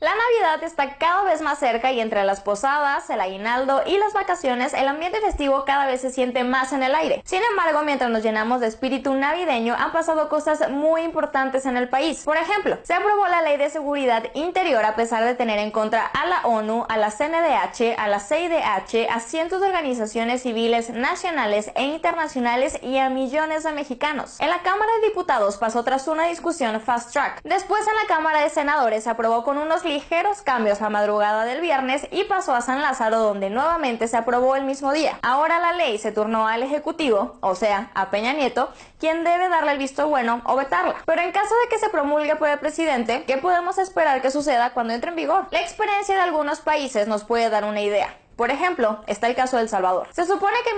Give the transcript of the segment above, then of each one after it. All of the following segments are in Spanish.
La Navidad está cada vez más cerca y entre las posadas, el aguinaldo y las vacaciones, el ambiente festivo cada vez se siente más en el aire. Sin embargo, mientras nos llenamos de espíritu navideño, han pasado cosas muy importantes en el país. Por ejemplo, se aprobó la Ley de Seguridad Interior a pesar de tener en contra a la ONU, a la CNDH, a la CIDH, a cientos de organizaciones civiles nacionales e internacionales y a millones de mexicanos. En la Cámara de Diputados pasó tras una discusión fast track. Después en la Cámara de Senadores se aprobó con unos ligeros cambios la madrugada del viernes y pasó a San Lázaro, donde nuevamente se aprobó el mismo día. Ahora la ley se turnó al Ejecutivo, o sea, a Peña Nieto, quien debe darle el visto bueno o vetarla. Pero en caso de que se promulgue por el presidente, ¿qué podemos esperar que suceda cuando entre en vigor? La experiencia de algunos países nos puede dar una idea. Por ejemplo, está el caso de El Salvador. Se supone que en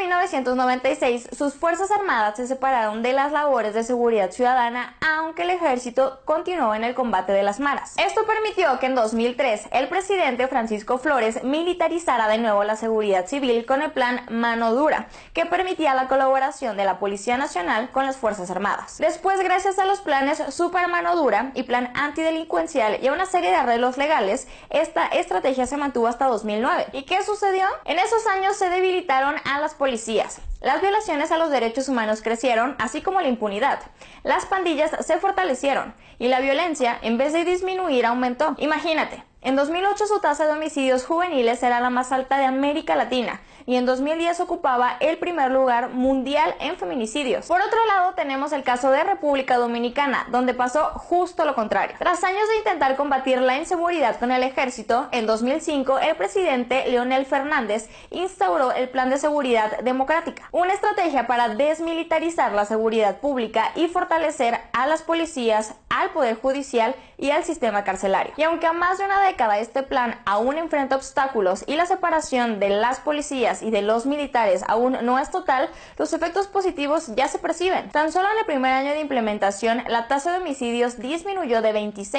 1996 sus fuerzas armadas se separaron de las labores de seguridad ciudadana, aunque el ejército continuó en el combate de las maras. Esto permitió que en 2003 el presidente Francisco Flores militarizara de nuevo la seguridad civil con el plan Mano Dura, que permitía la colaboración de la Policía Nacional con las fuerzas armadas. Después, gracias a los planes Super Mano Dura y Plan Antidelincuencial y a una serie de arreglos legales, esta estrategia se mantuvo hasta 2009. ¿Y qué sucedió? En esos años se debilitaron a las policías. Las violaciones a los derechos humanos crecieron, así como la impunidad. Las pandillas se fortalecieron y la violencia, en vez de disminuir, aumentó. Imagínate, en 2008 su tasa de homicidios juveniles era la más alta de América Latina y en 2010 ocupaba el primer lugar mundial en feminicidios. Por otro lado, tenemos el caso de República Dominicana, donde pasó justo lo contrario. Tras años de intentar combatir la inseguridad con el ejército, en 2005 el presidente Leonel Fernández instauró el Plan de Seguridad Democrática, una estrategia para desmilitarizar la seguridad pública y fortalecer a las policías, al Poder Judicial y al sistema carcelario. Y aunque a más de una década este plan aún enfrenta obstáculos y la separación de las policías y de los militares aún no es total, los efectos positivos ya se perciben. Tan solo en el primer año de implementación, la tasa de homicidios disminuyó de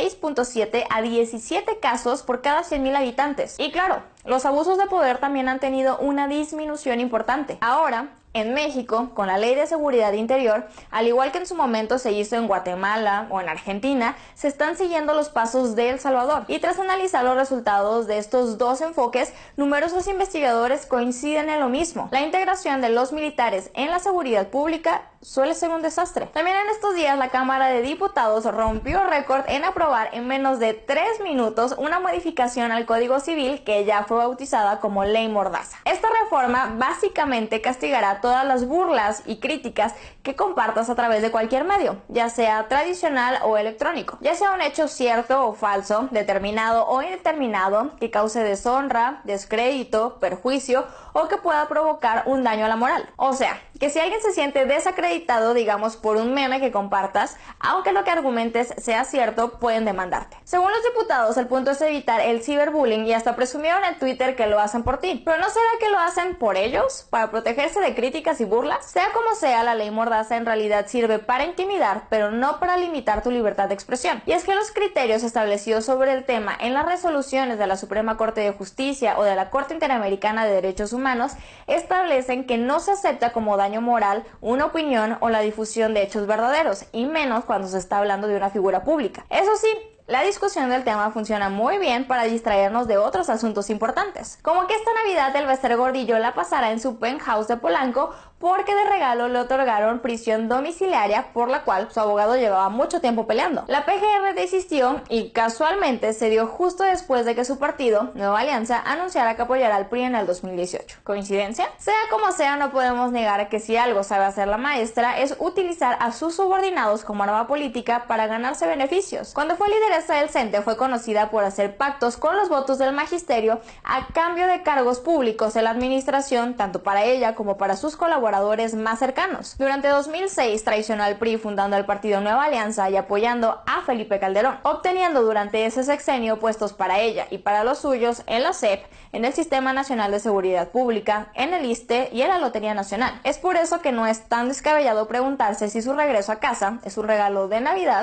26.7 a 17 casos por cada 100.000 habitantes. Y claro, los abusos de poder también han tenido una disminución importante. Ahora, en México, con la Ley de Seguridad Interior, al igual que en su momento se hizo en Guatemala o en Argentina, se están siguiendo los pasos de El Salvador. Y tras analizar los resultados de estos dos enfoques, numerosos investigadores coinciden en lo mismo. La integración de los militares en la seguridad pública suele ser un desastre. También en estos días la Cámara de Diputados rompió récord en aprobar en menos de 3 minutos una modificación al Código Civil que ya fue bautizada como Ley Mordaza. Esta reforma básicamente castigará todas las burlas y críticas que compartas a través de cualquier medio, ya sea tradicional o electrónico, ya sea un hecho cierto o falso, determinado o indeterminado, que cause deshonra, descrédito, perjuicio o que pueda provocar un daño a la moral. O sea, que si alguien se siente desacreditado, digamos, por un meme que compartas, aunque lo que argumentes sea cierto, pueden demandarte. Según los diputados, el punto es evitar el ciberbullying y hasta presumieron en Twitter que lo hacen por ti. ¿Pero no será que lo hacen por ellos? ¿Para protegerse de críticas y burlas? Sea como sea, la ley Mordaza en realidad sirve para intimidar, pero no para limitar tu libertad de expresión. Y es que los criterios establecidos sobre el tema en las resoluciones de la Suprema Corte de Justicia o de la Corte Interamericana de Derechos Humanos establecen que no se acepta como daño moral una opinión o la difusión de hechos verdaderos, y menos cuando se está hablando de una figura pública. Eso sí, la discusión del tema funciona muy bien para distraernos de otros asuntos importantes, como que esta Navidad el Bester Gordillo la pasará en su penthouse de Polanco porque de regalo le otorgaron prisión domiciliaria, por la cual su abogado llevaba mucho tiempo peleando. La PGR desistió y casualmente se dio justo después de que su partido, Nueva Alianza, anunciara que apoyará al PRI en el 2018. ¿Coincidencia? Sea como sea, no podemos negar que si algo sabe hacer la maestra es utilizar a sus subordinados como arma política para ganarse beneficios. Cuando fue lideresa del CENTE fue conocida por hacer pactos con los votos del magisterio a cambio de cargos públicos en la administración, tanto para ella como para sus colaboradores más cercanos. Durante 2006 traicionó al PRI fundando el partido Nueva Alianza y apoyando a Felipe Calderón, obteniendo durante ese sexenio puestos para ella y para los suyos en la SEP, en el Sistema Nacional de Seguridad Pública, en el ISSSTE y en la Lotería Nacional. Es por eso que no es tan descabellado preguntarse si su regreso a casa es un regalo de Navidad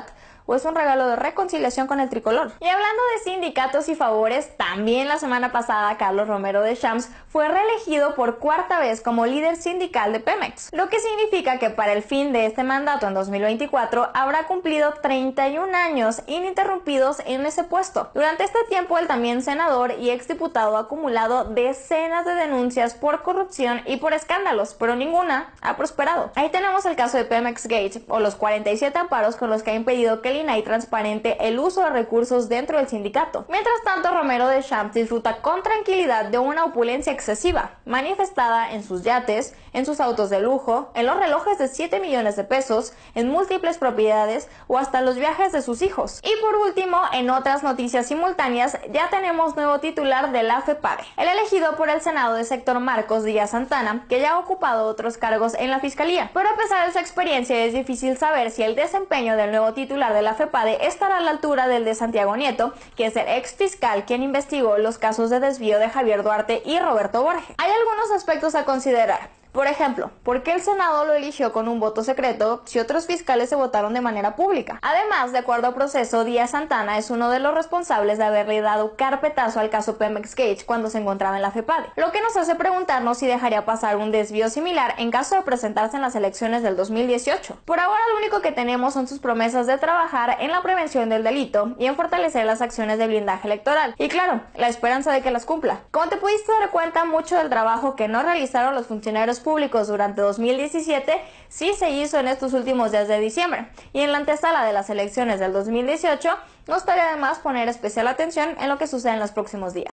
o es un regalo de reconciliación con el tricolor. Y hablando de sindicatos y favores, también la semana pasada Carlos Romero Deschamps fue reelegido por cuarta vez como líder sindical de Pemex, lo que significa que para el fin de este mandato en 2024 habrá cumplido 31 años ininterrumpidos en ese puesto. Durante este tiempo el también senador y exdiputado ha acumulado decenas de denuncias por corrupción y por escándalos, pero ninguna ha prosperado. Ahí tenemos el caso de Pemex Gate, o los 47 amparos con los que ha impedido que el INAI transparente el uso de recursos dentro del sindicato. Mientras tanto, Romero Deschamps disfruta con tranquilidad de una opulencia excesiva, manifestada en sus yates, en sus autos de lujo, en los relojes de 7 millones de pesos, en múltiples propiedades o hasta los viajes de sus hijos. Y por último, en otras noticias simultáneas, ya tenemos nuevo titular de la FEPADE, el elegido por el Senado de sector Marcos Díaz Santana, que ya ha ocupado otros cargos en la Fiscalía. Pero a pesar de su experiencia, es difícil saber si el desempeño del nuevo titular de la FEPADE estará a la altura del de Santiago Nieto, que es el ex fiscal quien investigó los casos de desvío de Javier Duarte y Roberto Borges. Hay algunos aspectos a considerar. Por ejemplo, ¿por qué el Senado lo eligió con un voto secreto si otros fiscales se votaron de manera pública? Además, de acuerdo al proceso, Díaz Santana es uno de los responsables de haberle dado carpetazo al caso Pemex Gate cuando se encontraba en la FEPADE, lo que nos hace preguntarnos si dejaría pasar un desvío similar en caso de presentarse en las elecciones del 2018. Por ahora, lo único que tenemos son sus promesas de trabajar en la prevención del delito y en fortalecer las acciones de blindaje electoral. Y claro, la esperanza de que las cumpla. Como te pudiste dar cuenta, mucho del trabajo que no realizaron los funcionarios públicos durante 2017 sí se hizo en estos últimos días de diciembre, y en la antesala de las elecciones del 2018 no estaría de más poner especial atención en lo que sucede en los próximos días.